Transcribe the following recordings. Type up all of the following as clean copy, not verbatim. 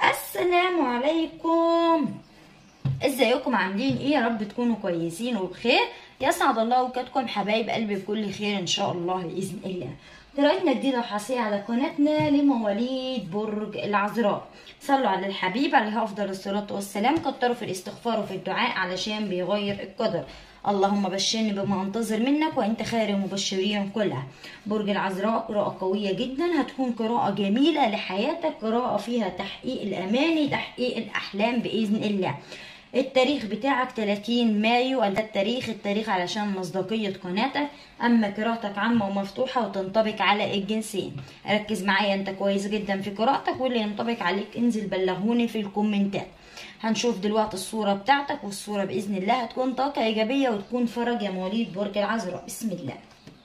السلام عليكم. ازيكم؟ عاملين ايه؟ يا رب تكونوا كويسين وبخير. يسعد الله اوقاتكم حبايب قلبي بكل خير ان شاء الله باذن الله. قراءتنا جديده وحصريه على قناتنا لمواليد برج العذراء. صلوا على الحبيب عليه افضل الصلاه والسلام، كتروا في الاستغفار وفي الدعاء علشان بيغير القدر. اللهم بشرني بما انتظر منك وانت خير المبشرين كلها. برج العذراء قراءة قوية جدا، هتكون قراءة جميلة لحياتك، قراءة فيها تحقيق الاماني، تحقيق الاحلام باذن الله. التاريخ بتاعك 30 مايو، ده التاريخ علشان مصداقية قناتك. اما قراءتك عامة ومفتوحة وتنطبق على الجنسين. ركز معايا انت كويس جدا في قراءتك، واللي ينطبق عليك انزل بلغوني في الكومنتات. هنشوف دلوقتي الصورة بتاعتك، والصورة بإذن الله هتكون طاقة إيجابية وتكون فرج يا مواليد برج العذراء. بسم الله.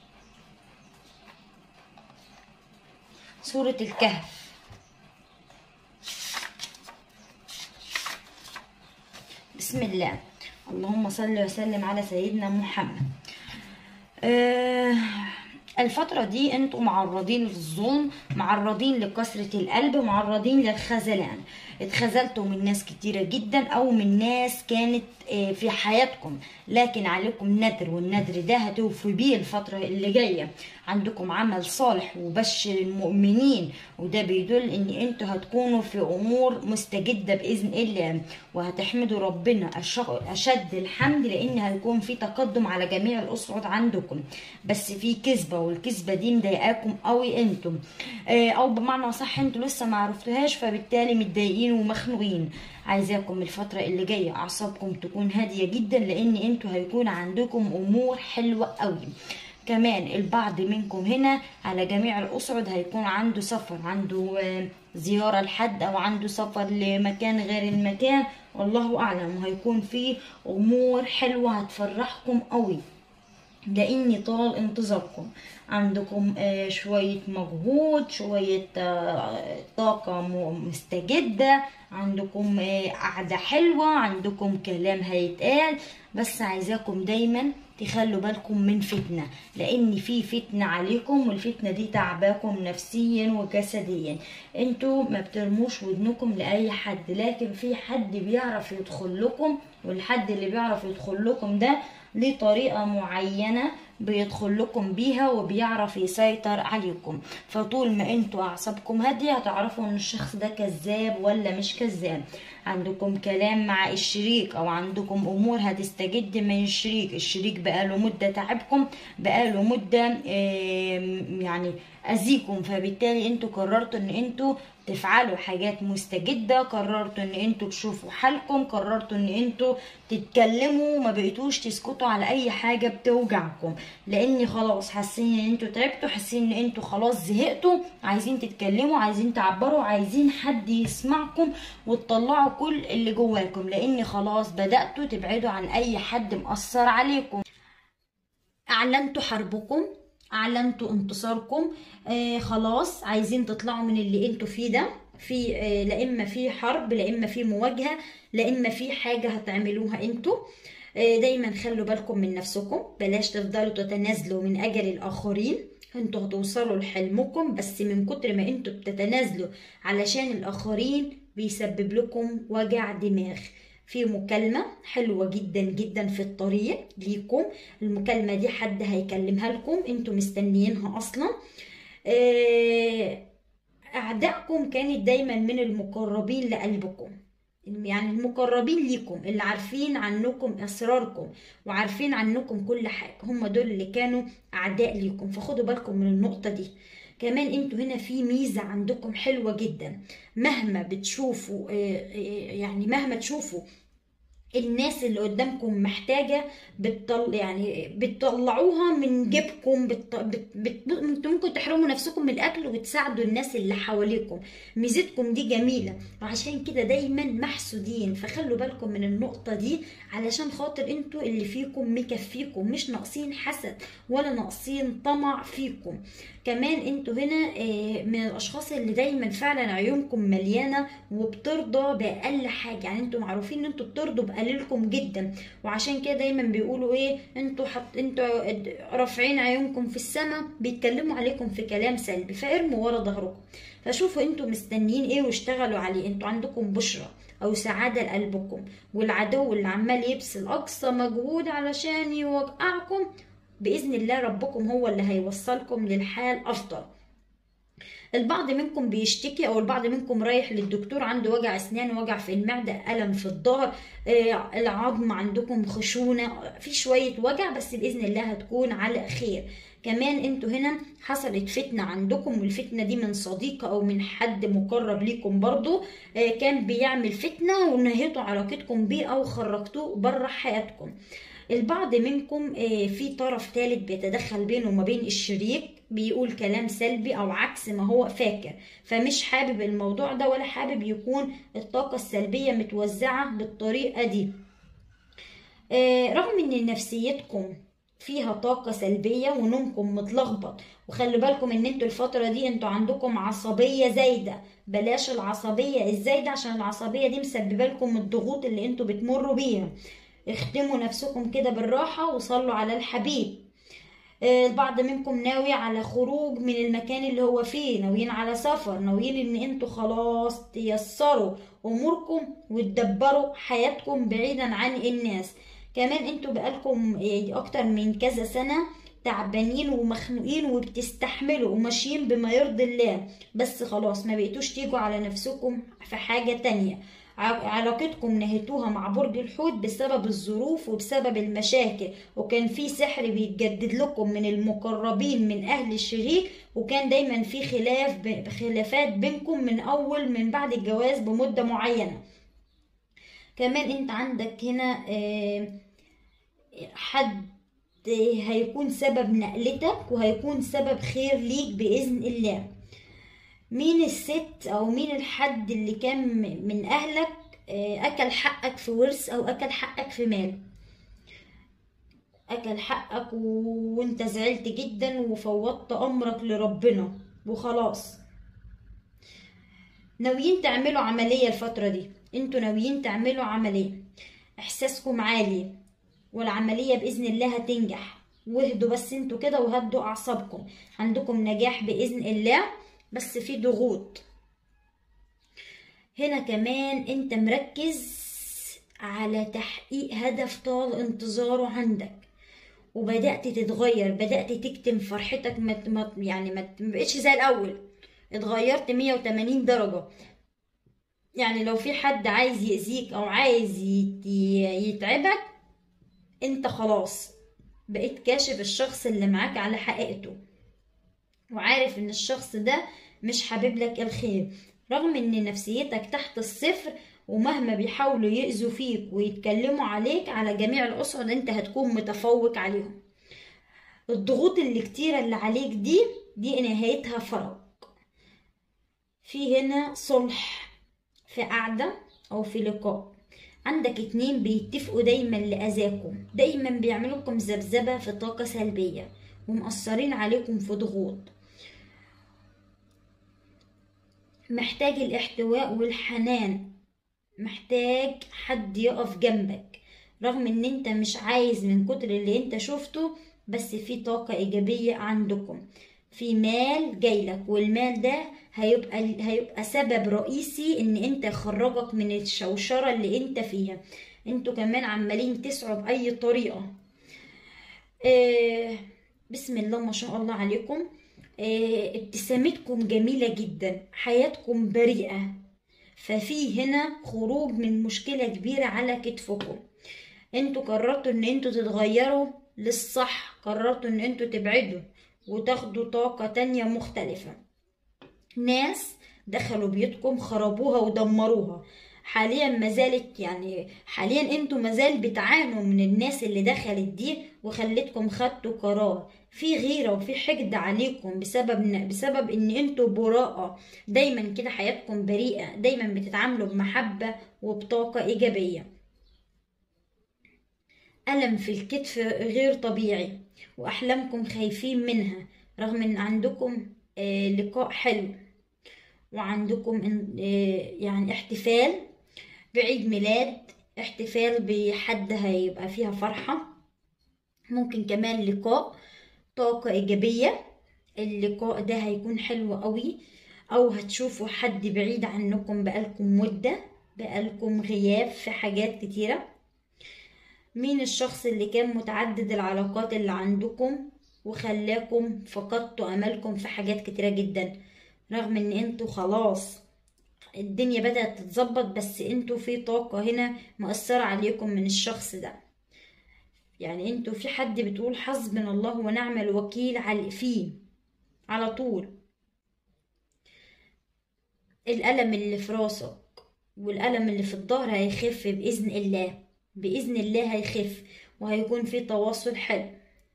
سورة الكهف. بسم الله. اللهم صل وسلم على سيدنا محمد. الفترة دي انتوا معرضين للظلم، معرضين لكسرة القلب، معرضين للخذلان. اتخذلتوا من ناس كتيرة جدا او من ناس كانت في حياتكم، لكن عليكم ندر، والندر ده هتوفوا بيه الفترة اللي جاية. عندكم عمل صالح وبشر المؤمنين، وده بيدل ان انتوا هتكونوا في امور مستجدة باذن الله، وهتحمدوا ربنا اشد الحمد، لان هيكون في تقدم على جميع الاصعد عندكم. بس في كذبة، والكذبة دي مضايقاكم قوي انتم، او بمعنى صح انتوا لسه ما عرفتوهاش، فبالتالي متضايقين ومخنوقين. عايزاكم الفترة اللي جاية اعصابكم تكون هادية جدا، لان انتوا هيكون عندكم امور حلوة قوي. كمان البعض منكم هنا على جميع الأصعد هيكون عنده سفر، عنده زيارة لحد أو عنده سفر لمكان غير المكان، والله أعلم. وهيكون فيه أمور حلوة هتفرحكم قوي، لأني طال انتظاركم. عندكم شوية مجهود، شوية طاقة مستجدة، عندكم قعدة حلوة، عندكم كلام هيتقال. بس عايزاكم دايما تخلوا بالكم من فتنة، لان في فتنة عليكم، والفتنة دي تعباكم نفسيا وجسديا. انتوا ما بترموش ودنكم لأي حد، لكن في حد بيعرف يدخل لكم، والحد اللي بيعرف يدخل لكم ده ليه طريقة معينة بيدخل لكم بيها، وبيعرف يسيطر عليكم. فطول ما انتوا اعصابكم هادية هتعرفوا ان الشخص ده كذاب ولا مش كذاب. عندكم كلام مع الشريك، او عندكم امور هتستجد من الشريك بقاله مدة تعبكم، بقاله مدة يعني اذيكم، فبالتالي انتوا قررتوا ان انتوا تفعلوا حاجات مستجدة، قررتوا ان انتوا تشوفوا حالكم، قررتوا ان انتوا تتكلموا، ما بقيتوش تسكتوا على اي حاجة بتوجعكم، لان خلاص حاسين ان انتوا تعبتوا، حاسين ان انتوا خلاص زهقتوا، عايزين تتكلموا، عايزين تعبروا، عايزين حد يسمعكم وتطلعوا كل اللي جواكم، لان خلاص بدأتوا تبعدوا عن اي حد مأثر عليكم. اعلنتوا حربكم، اعلنتوا انتصاركم. خلاص عايزين تطلعوا من اللي انتوا فيه ده. في لا اما في حرب، لا اما في مواجهة، لا اما في حاجة هتعملوها انتوا. دايما خلوا بالكم من نفسكم، بلاش تفضلوا تتنازلوا من اجل الاخرين. انتوا هتوصلوا لحلمكم، بس من كتر ما انتوا بتتنازلوا علشان الاخرين بيسبب لكم وجع دماغ. في مكالمة حلوة جدا جدا في الطريق ليكم، المكالمة دي حد هيكلمها لكم انتوا مستنيينها اصلا. اعدائكم كانت دايما من المقربين لقلبكم، يعني المقربين ليكم اللي عارفين عنكم اسراركم وعارفين عنكم كل حاجة، هم دول اللي كانوا اعداء ليكم، فخدوا بالكم من النقطة دي. كمان انتوا هنا في ميزة عندكم حلوة جدا، مهما بتشوفوا يعني مهما تشوفوا الناس اللي قدامكم محتاجة يعني بتطلعوها من جيبكم، انتوا ممكن تحرموا نفسكم من الاكل وتساعدوا الناس اللي حواليكم. ميزتكم دي جميلة، وعشان كده دايما محسودين، فخلوا بالكم من النقطة دي، علشان خاطر انتوا اللي فيكم مكفيكم، مش ناقصين حسد ولا ناقصين طمع فيكم. كمان انتوا هنا من الاشخاص اللي دايما فعلا عيونكم مليانة وبترضى باقل حاجة، يعني انتوا معروفين ان انتوا بترضوا بقليلكم جدا، وعشان كده دايما بيقولوا ايه، انتوا رافعين عيونكم في السماء، بيتكلموا عليكم في كلام سلبي، فارموا ورا ظهركم. فشوفوا انتوا مستنيين ايه واشتغلوا عليه. انتوا عندكم بشرة او سعادة لقلبكم، والعدو اللي عمال يبذل اقصى مجهود علشان يوقعكم باذن الله ربكم هو اللي هيوصلكم للحال افضل. البعض منكم بيشتكي او البعض منكم رايح للدكتور عنده وجع اسنان، وجع في المعده، الم في الظهر، العظم عندكم خشونه، في شويه وجع، بس باذن الله هتكون على خير. كمان انتوا هنا حصلت فتنه عندكم، والفتنه دي من صديق او من حد مقرب ليكم برضو، كان بيعمل فتنه ونهيتوا علاقتكم بيه او خرجتوه بره حياتكم. البعض منكم في طرف ثالث بيتدخل بينه وما بين الشريك، بيقول كلام سلبي او عكس ما هو فاكر، فمش حابب الموضوع ده ولا حابب يكون الطاقة السلبية متوزعة بالطريقة دي. رغم ان نفسيتكم فيها طاقة سلبية ونومكم متلخبط، وخلوا بالكم ان انتوا الفترة دي انتوا عندكم عصبية زايدة، بلاش العصبية الزايدة عشان العصبية دي مسببة لكم الضغوط اللي انتوا بتمروا بيها. اختموا نفسكم كده بالراحة وصلوا على الحبيب. البعض منكم ناوي على خروج من المكان اللي هو فيه، ناويين على سفر، ناويين ان انتوا خلاص تيسروا اموركم وتدبروا حياتكم بعيدا عن الناس. كمان انتوا بقالكم اكتر من كذا سنة تعبانين ومخنوقين وبتستحملوا وماشيين بما يرضي الله، بس خلاص ما بقيتوش تيجوا على نفسكم في حاجة تانية. علاقتكم نهيتوها مع برج الحوت بسبب الظروف وبسبب المشاكل، وكان في سحر بيتجدد لكم من المقربين من اهل الشريك، وكان دايما في خلافات بينكم من بعد الجواز بمدة معينة. كمان انت عندك هنا حد هيكون سبب نقلتك وهيكون سبب خير ليك بإذن الله. مين الست او مين الحد اللي كان من اهلك اكل حقك في ورث او اكل حقك في مال؟ اكل حقك وانت زعلت جدا وفوضت امرك لربنا وخلاص. ناويين تعملوا عملية الفترة دي، انتوا ناويين تعملوا عملية، احساسكم عالي والعملية بإذن الله هتنجح. واهدوا بس انتوا كده وهدوا اعصابكم، عندكم نجاح بإذن الله، بس في ضغوط. هنا كمان انت مركز على تحقيق هدف طال انتظاره عندك، وبدأت تتغير، بدأت تكتم فرحتك، ما بقتش زي الأول، اتغيرت 180 درجة. يعني لو في حد عايز يأذيك أو عايز يتعبك، انت خلاص بقيت كاشف الشخص اللي معاك على حقيقته، وعارف ان الشخص ده مش حابب لك الخير. رغم ان نفسيتك تحت الصفر، ومهما بيحاولوا يأذوا فيك ويتكلموا عليك على جميع الأصعد انت هتكون متفوق عليهم. الضغوط اللي كتيرة اللي عليك دي نهايتها فرج. في هنا صلح في قعدة او في لقاء، عندك اتنين بيتفقوا دايما لأذاكم، دايما بيعملوا لكم ذبذبة في طاقة سلبية ومأثرين عليكم في ضغوط. محتاج الاحتواء والحنان، محتاج حد يقف جنبك، رغم ان انت مش عايز من كتر اللي انت شفته، بس في طاقة ايجابية عندكم، في مال جايلك، والمال ده هيبقى سبب رئيسي ان انت يخرجك من الشوشرة اللي انت فيها. انتوا كمان عمالين تسعوا بأي طريقة. بسم الله ما شاء الله عليكم. ابتسامتكم جميلة جدا، حياتكم بريئة، ففي هنا خروج من مشكلة كبيرة على كتفكم. انتوا قررتوا ان انتوا تتغيروا للصح، قررتوا ان انتوا تبعدوا وتاخدوا طاقة تانية مختلفة. ناس دخلوا بيوتكم خربوها ودمروها، حاليا حاليا انتوا مازال بتعانوا من الناس اللي دخلت دي وخلتكم خدتوا قرار. في غيرة وفي حقد عليكم بسبب ان انتوا براءة، دايما كده حياتكم بريئة، دايما بتتعاملوا بمحبة وبطاقة ايجابية. ألم في الكتف غير طبيعي واحلامكم خايفين منها، رغم ان عندكم لقاء حلو، وعندكم احتفال بعيد ميلاد، احتفال بحد هيبقى فيها فرحة، ممكن كمان لقاء طاقة إيجابية. اللقاء ده هيكون حلو قوي، او هتشوفوا حد بعيد عنكم بقالكم مدة، بقالكم غياب في حاجات كتيرة. مين الشخص اللي كان متعدد العلاقات اللي عندكم وخلاكم فقدتوا املكم في حاجات كتيرة جدا، رغم ان انتوا خلاص الدنيا بدأت تتظبط، بس انتوا في طاقة هنا مؤثرة عليكم من الشخص ده. يعني انتوا في حد بتقول حسبنا الله ونعم الوكيل فيه على طول. الألم اللي في راسك والألم اللي في الظهر هيخف بإذن الله، بإذن الله هيخف، وهيكون في تواصل حلو.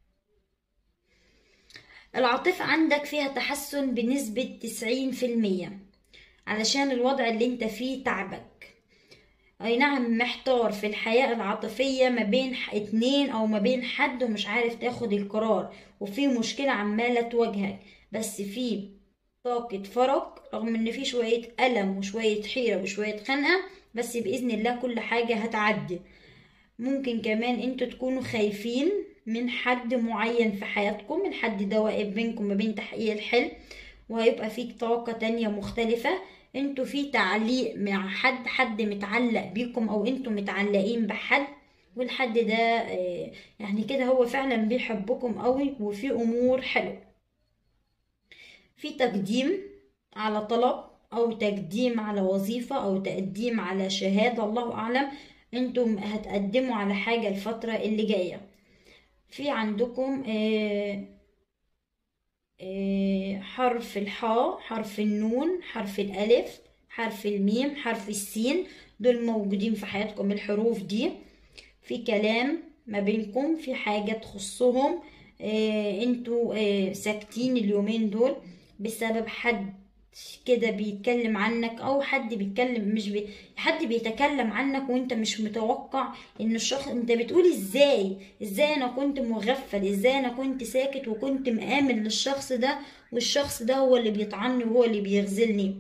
العاطفة عندك فيها تحسن بنسبة 90%، علشان الوضع اللي انت فيه تعبك. اي نعم، محتار في الحياة العاطفية ما بين اتنين او ما بين حد ومش عارف تاخد القرار، وفي مشكلة عمالة تواجهك، بس في طاقة فرج، رغم ان في شوية ألم وشوية حيرة وشوية خنقة، بس بإذن الله كل حاجة هتعدي. ممكن كمان انتوا تكونوا خايفين من حد معين في حياتكم، الحد ده واقف بينكم ما بين تحقيق الحلم، وهيبقى فيك طاقة تانية مختلفة. انتوا في تعليق مع حد متعلق بيكم، او انتوا متعلقين بحد، والحد ده يعني كده هو فعلا بيحبكم قوي، وفي امور حلوة. في تقديم على طلب، او تقديم على وظيفة، او تقديم على شهادة، الله اعلم انتم هتقدموا على حاجة الفترة اللي جاية. في عندكم حرف الحاء، حرف النون، حرف الألف، حرف الميم، حرف السين، دول موجودين في حياتكم. الحروف دي في كلام ما بينكم، في حاجة تخصهم. انتوا ساكتين اليومين دول بسبب حد كده بيتكلم عنك، او حد بيتكلم مش حد بيتكلم عنك وانت مش متوقع ان الشخص، انت بتقول ازاي انا كنت مغفل، ازاي انا كنت ساكت وكنت مآمن للشخص ده، والشخص ده هو اللي بيطعني وهو اللي بيغزلني.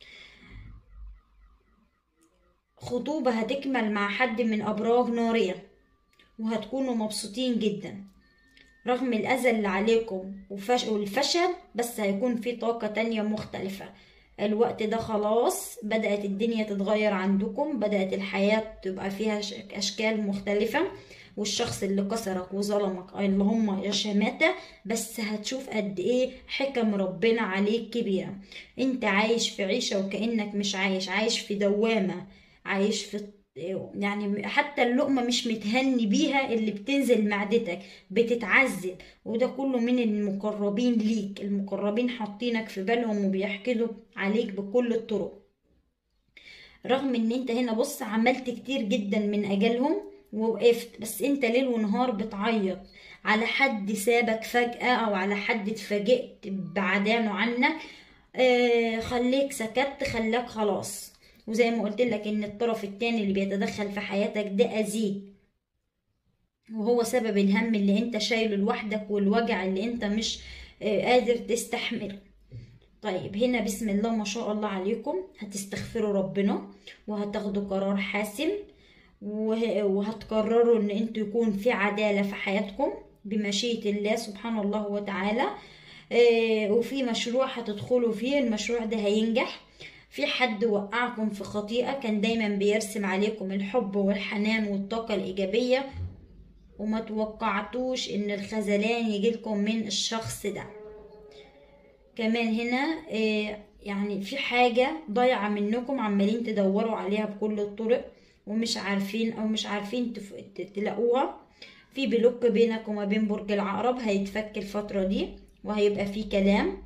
خطوبة هتكمل مع حد من ابراج نارية، وهتكونوا مبسوطين جدا رغم الأذى اللي عليكم والفشل، بس هيكون في طاقة تانية مختلفة. الوقت ده خلاص بدأت الدنيا تتغير عندكم، بدأت الحياة تبقى فيها أشكال مختلفة، والشخص اللي كسرك وظلمك اللي هم شماتة، بس هتشوف قد ايه حكم ربنا عليك كبيرة. انت عايش في عيشة وكأنك مش عايش في دوامة، عايش في يعني حتى اللقمة مش متهني بيها اللي بتنزل معدتك، بتتعذب. وده كله من المقربين ليك، المقربين حاطينك في بالهم وبيحقدوا عليك بكل الطرق، رغم ان انت هنا بص عملت كتير جدا من اجلهم ووقفت، بس انت ليل ونهار بتعيط على حد سابك فجأة، او على حد اتفاجئت بعدانه عنك. خليك سكت، خلاك خلاص. وزي ما قلت لك ان الطرف التاني اللي بيتدخل في حياتك ده اذيك، وهو سبب الهم اللي انت شايله لوحدك، والوجع اللي انت مش قادر تستحمله. طيب هنا بسم الله ما شاء الله عليكم، هتستغفروا ربنا وهتاخدوا قرار حاسم، وهتقرروا ان انتوا يكون في عدالة في حياتكم بمشيئة الله سبحانه الله وتعالى. وفي مشروع هتدخلوا فيه، المشروع ده هينجح. في حد وقعكم في خطيئة، كان دايما بيرسم عليكم الحب والحنان والطاقة الإيجابية، وما توقعتوش ان الخذلان يجيلكم من الشخص ده. كمان هنا يعني في حاجة ضايعة منكم، عمالين تدوروا عليها بكل الطرق ومش عارفين، او مش عارفين تلاقوها. في بلوك بينك وما بين برج العقرب، هيتفك الفترة دي وهيبقى في كلام.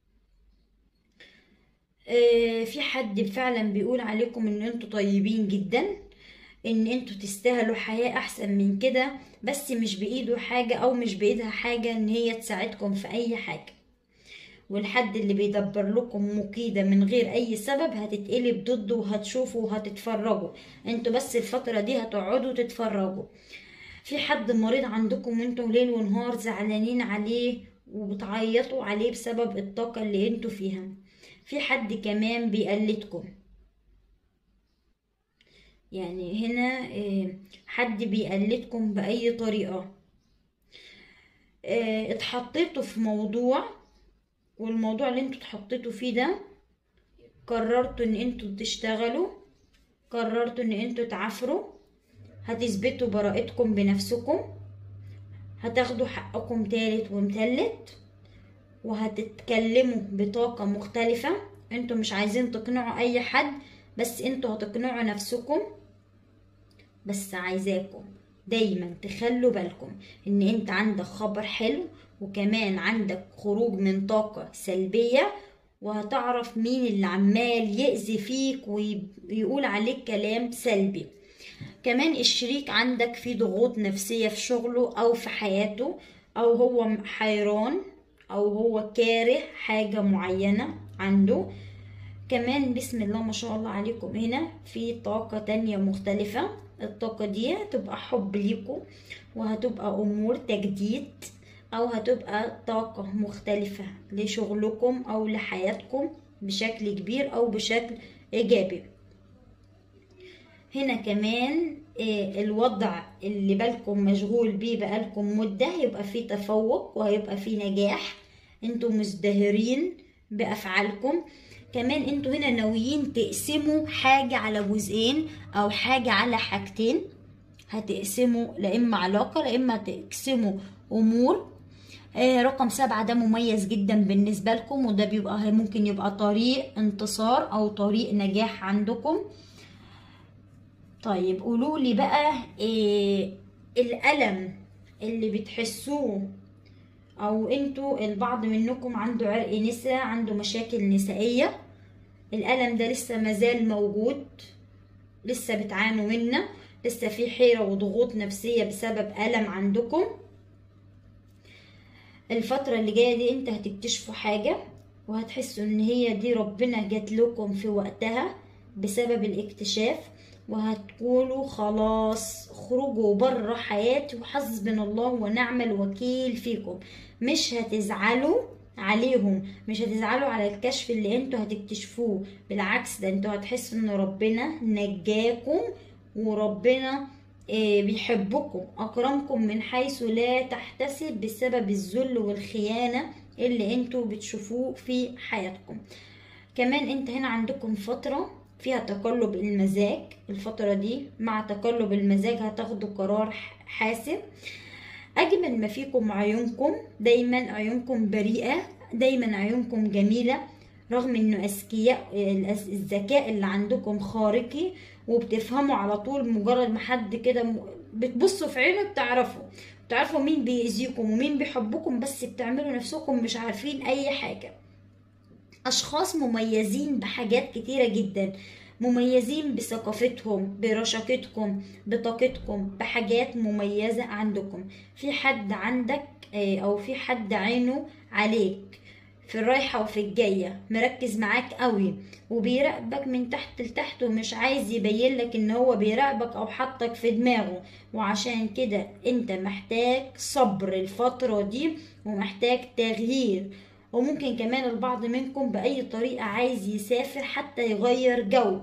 في حد فعلا بيقول عليكم ان انتوا طيبين جدا، ان انتوا تستاهلوا حياة احسن من كده، بس مش بايده حاجة او مش بايدها حاجة ان هي تساعدكم في اي حاجة. والحد اللي بيدبر لكم مكيدة من غير اي سبب هتتقلب ضده، وهتشوفوا وهتتفرجوا. انتوا بس الفترة دي هتقعدوا تتفرجوا. في حد مريض عندكم وانتوا ليل ونهار زعلانين عليه وبتعيطوا عليه بسبب الطاقة اللي انتوا فيها. في حد كمان بيقلدكم، يعني هنا حد بيقلدكم بأي طريقة. اتحطيتوا في موضوع، والموضوع اللي انتوا اتحطيتوا فيه ده قررتوا ان انتوا تشتغلوا، قررتوا ان انتوا تعافروا، هتثبتوا براءتكم بنفسكم، هتاخدوا حقكم تالت ومتلت، وهتتكلموا بطاقة مختلفة. انتوا مش عايزين تقنعوا اي حد، بس انتوا هتقنعوا نفسكم. بس عايزاكم دايما تخلوا بالكم ان انت عندك خبر حلو، وكمان عندك خروج من طاقة سلبية، وهتعرف مين اللي عمال يأذي فيك ويقول عليك كلام سلبي. كمان الشريك عندك فيه ضغوط نفسية في شغله او في حياته، او هو حيران، او هو كاره حاجة معينة عنده. كمان بسم الله ما شاء الله عليكم هنا في طاقة تانية مختلفة. الطاقة دي هتبقى حب ليكم، وهتبقى امور تجديد، او هتبقى طاقة مختلفة لشغلكم او لحياتكم بشكل كبير او بشكل ايجابي. هنا كمان الوضع اللي بالكم مشغول بيه بقالكم مدة هيبقى فيه تفوق وهيبقى فيه نجاح، انتوا مزدهرين بأفعالكم. كمان انتوا هنا ناويين تقسموا حاجة على جزئين او حاجة على حاجتين، هتقسموا لا اما علاقة لا اما تقسموا امور. رقم 7 ده مميز جدا بالنسبة لكم، وده بيبقى ممكن يبقى طريق انتصار او طريق نجاح عندكم. طيب قولولي بقى الألم اللي بتحسوه، او انتوا البعض منكم عنده عرق نسا، عنده مشاكل نسائية، الألم ده لسه مازال موجود، لسه بتعانوا منه، لسه في حيرة وضغوط نفسية بسبب ألم عندكم. الفترة اللي جاية دي انت هتكتشفوا حاجة، وهتحسوا ان هي دي ربنا جات لكم في وقتها بسبب الاكتشاف، وهتقولوا خلاص خرجوا بره حياتي وحسبنا الله ونعم الوكيل فيكم. مش هتزعلوا عليهم، مش هتزعلوا على الكشف اللي انتوا هتكتشفوه، بالعكس ده انتوا هتحسوا ان ربنا نجاكم، وربنا بيحبكم، اكرمكم من حيث لا تحتسب بسبب الذل والخيانة اللي انتوا بتشوفوه في حياتكم. كمان انت هنا عندكم فترة فيها تقلب المزاج، الفترة دي مع تقلب المزاج هتاخدوا قرار حاسم. اجمل ما فيكم عيونكم، دايما عيونكم بريئة، دايما عيونكم جميلة، رغم انه اذكياء، الذكاء اللي عندكم خارقي، وبتفهموا على طول مجرد ما حد كده بتبصوا في عينه بتعرفوا مين بيأذيكم ومين بيحبكم، بس بتعملوا نفسكم مش عارفين اي حاجة. اشخاص مميزين بحاجات كتيرة جدا، مميزين بثقافتهم، برشاقتكم، بطاقتكم، بحاجات مميزة عندكم. في حد عندك او في حد عينه عليك في الرايحة وفي الجاية، مركز معاك قوي وبيراقبك من تحت لتحت، ومش عايز يبين لك ان هو بيراقبك او حطك في دماغه. وعشان كده انت محتاج صبر الفترة دي، ومحتاج تغيير. وممكن كمان البعض منكم بأي طريقة عايز يسافر حتى يغير جو.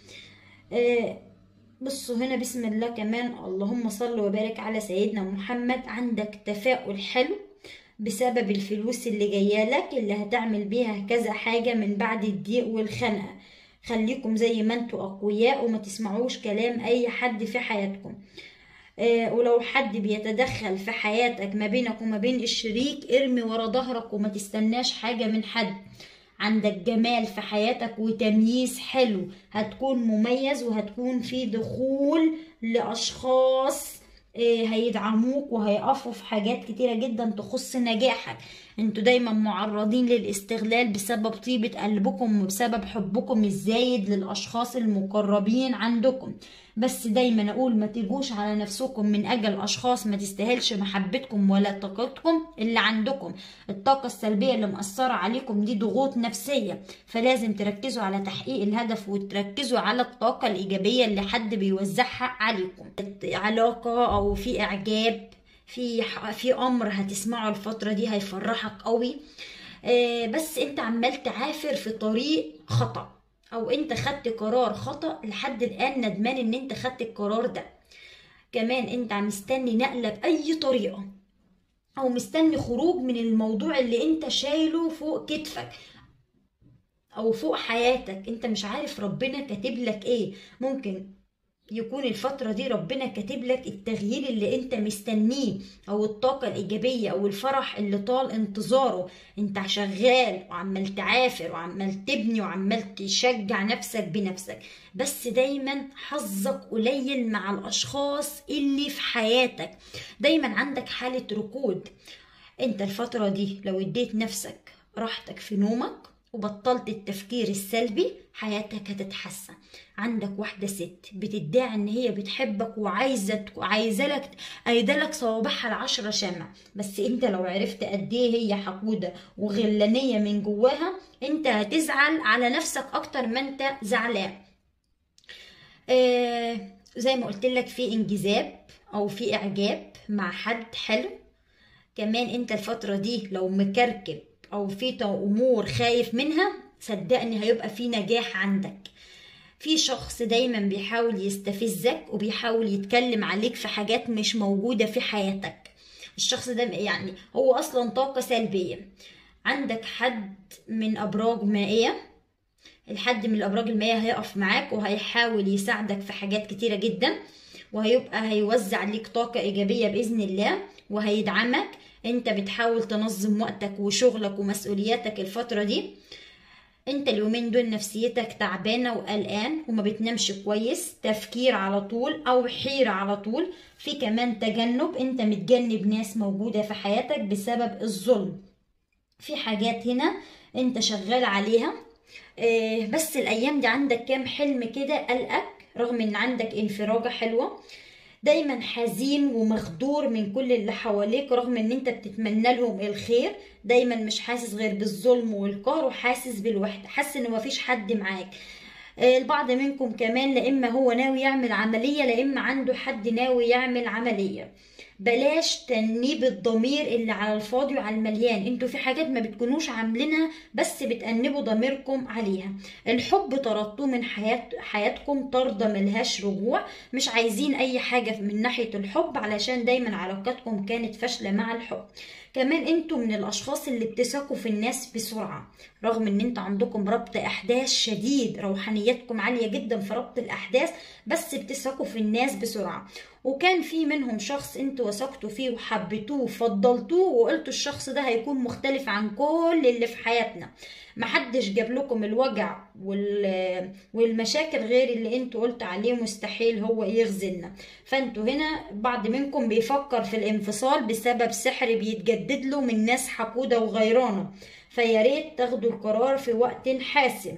بصوا هنا بسم الله كمان، اللهم صل وبارك على سيدنا محمد. عندك تفاؤل حلو بسبب الفلوس اللي جايه لك، اللي هتعمل بيها كذا حاجة من بعد الضيق والخنقة. خليكم زي ما انتوا أقوياء، وما تسمعوش كلام أي حد في حياتكم. ولو حد بيتدخل في حياتك ما بينك وما بين الشريك، ارمي ورا ظهرك وما تستناش حاجة من حد. عندك جمال في حياتك وتمييز حلو، هتكون مميز، وهتكون في دخول لأشخاص هيدعموك وهيقفوا في حاجات كتيرة جدا تخص نجاحك. انتوا دايما معرضين للاستغلال بسبب طيبة قلبكم وبسبب حبكم الزايد للأشخاص المقربين عندكم. بس دايما اقول ما تيجوش على نفسكم من اجل اشخاص ما تستاهلش محبتكم ولا طاقتكم اللي عندكم. الطاقة السلبية اللي مأثرة عليكم دي ضغوط نفسية، فلازم تركزوا على تحقيق الهدف، وتركزوا على الطاقة الإيجابية اللي حد بيوزعها عليكم. علاقة او في اعجاب، في امر هتسمعه الفترة دي هيفرحك قوي. بس انت عمال تعافر في طريق خطأ، او انت خدت قرار خطأ لحد الان ندمان ان انت خدت القرار ده. كمان انت مستني نقلة بأي طريقة، او مستني خروج من الموضوع اللي انت شايله فوق كتفك، او فوق حياتك، انت مش عارف ربنا كاتب لك ايه. ممكن يكون الفترة دي ربنا كاتب لك التغيير اللي انت مستنيه، او الطاقة الايجابية، او الفرح اللي طال انتظاره. انت شغال وعمال تعافر وعمال تبني وعمال تشجع نفسك بنفسك، بس دايما حظك قليل مع الاشخاص اللي في حياتك، دايما عندك حالة ركود. انت الفترة دي لو اديت نفسك راحتك في نومك وبطلت التفكير السلبي، حياتك هتتحسن. عندك واحدة ست بتدعي ان هي بتحبك عايزة لك صوابعها العشرة شمع، بس انت لو عرفت قد ايه هي حقودة وغلانية من جواها، انت هتزعل على نفسك اكتر ما انت زعلان. زي ما قلت لك، في انجذاب او في اعجاب مع حد حلو. كمان انت الفترة دي لو مكركب او في امور خايف منها، صدقني هيبقى في نجاح عندك. في شخص دايما بيحاول يستفزك وبيحاول يتكلم عليك في حاجات مش موجودة في حياتك. الشخص ده يعني هو اصلا طاقة سلبية. عندك حد من ابراج مائية، الحد من الابراج المائية هيقف معاك وهيحاول يساعدك في حاجات كتيرة جدا، وهيبقى هيوزع ليك طاقة ايجابية باذن الله وهيدعمك. انت بتحاول تنظم وقتك وشغلك ومسؤولياتك الفترة دي. انت اليومين دول نفسيتك تعبانة وقلقان وما بتنامش كويس، تفكير على طول او حيرة على طول. في كمان تجنب، انت متجنب ناس موجودة في حياتك بسبب الظلم. في حاجات هنا انت شغال عليها، بس الايام دي عندك كام حلم كده قلقك، رغم ان عندك انفراجة حلوة. دايما حزين ومخدور من كل اللي حواليك، رغم ان انت بتتمنى لهم الخير. دايما مش حاسس غير بالظلم والقهر، وحاسس بالوحدة، حاسس ان مفيش حد معاك. البعض منكم كمان لا اما هو ناوي يعمل عملية، لا اما عنده حد ناوي يعمل عملية. بلاش تأنيب الضمير اللي على الفاضي وعلى المليان. انتوا في حاجات ما بتكونوش عاملينها بس بتأنبوا ضميركم عليها. الحب طردتوه من حياتكم طردة ملهاش رجوع. مش عايزين اي حاجة من ناحية الحب، علشان دايما علاقاتكم كانت فاشلة مع الحب. كمان انتوا من الاشخاص اللي بتثقوا في الناس بسرعة، رغم ان انتوا عندكم ربط احداث شديد، روحانيتكم عالية جدا في ربط الاحداث، بس بتثقوا في الناس بسرعة. وكان في منهم شخص انتوا وثقتوا فيه وحبيتوه وفضلتوه وقلتوا الشخص ده هيكون مختلف عن كل اللي في حياتنا. محدش جاب لكم الوجع والمشاكل غير اللي انتوا قلت عليه مستحيل هو يخذلنا. فانتوا هنا بعض منكم بيفكر في الانفصال بسبب سحر بيتجدد له من ناس حقودة وغيرانة، فياريت تاخدوا القرار في وقت حاسم.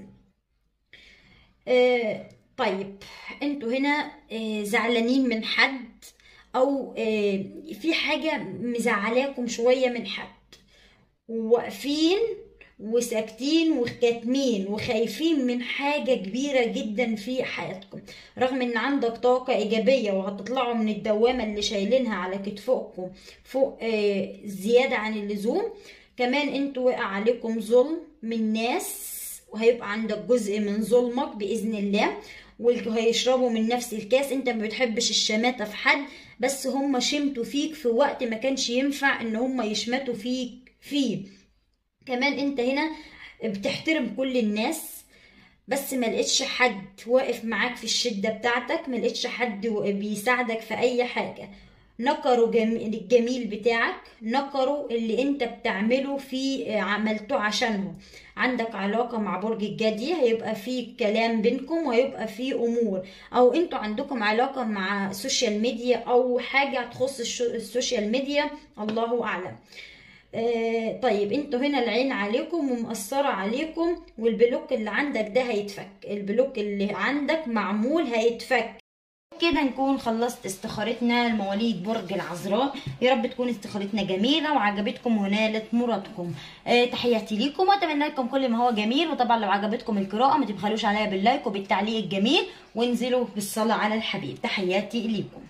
طيب انتوا هنا زعلانين من حد، او في حاجة مزعلاكم شوية من حد، وواقفين وساكتين وكاتمين وخايفين من حاجة كبيرة جدا في حياتكم، رغم ان عندك طاقة ايجابية وهتطلعوا من الدوامة اللي شايلينها على كتفكم فوق زيادة عن اللزوم. كمان انتوا وقع عليكم ظلم من ناس، وهيبقى عندك جزء من ظلمك بإذن الله، وهيشربوا من نفس الكاس. انت ما بتحبش الشماتة في حد، بس هم شمتوا فيك في وقت ما كانش ينفع ان هم يشمتوا فيك فيه. كمان انت هنا بتحترم كل الناس، بس ما لقيتش حد واقف معاك في الشدة بتاعتك، ما لقيتش حد بيساعدك في اي حاجة. نكروا الجميل بتاعك، نكروا اللي انت بتعمله في عملته عشانهم. عندك علاقة مع برج الجدي، هيبقى في كلام بينكم وهيبقى في امور، او انتوا عندكم علاقة مع السوشيال ميديا او حاجة تخص السوشيال ميديا، الله اعلم. طيب انتوا هنا العين عليكم ومأثرة عليكم، والبلوك اللي عندك ده هيتفك، البلوك اللي عندك معمول هيتفك. كده نكون خلصت استخارتنا لمواليد برج العذراء. يا رب تكون استخارتنا جميله وعجبتكم ونالت مرادكم. تحياتي ليكم واتمنى لكم كل ما هو جميل. وطبعا لو عجبتكم القراءه ما تبخلوش عليا باللايك وبالتعليق الجميل، وانزلوا بالصلاه على الحبيب. تحياتي ليكم.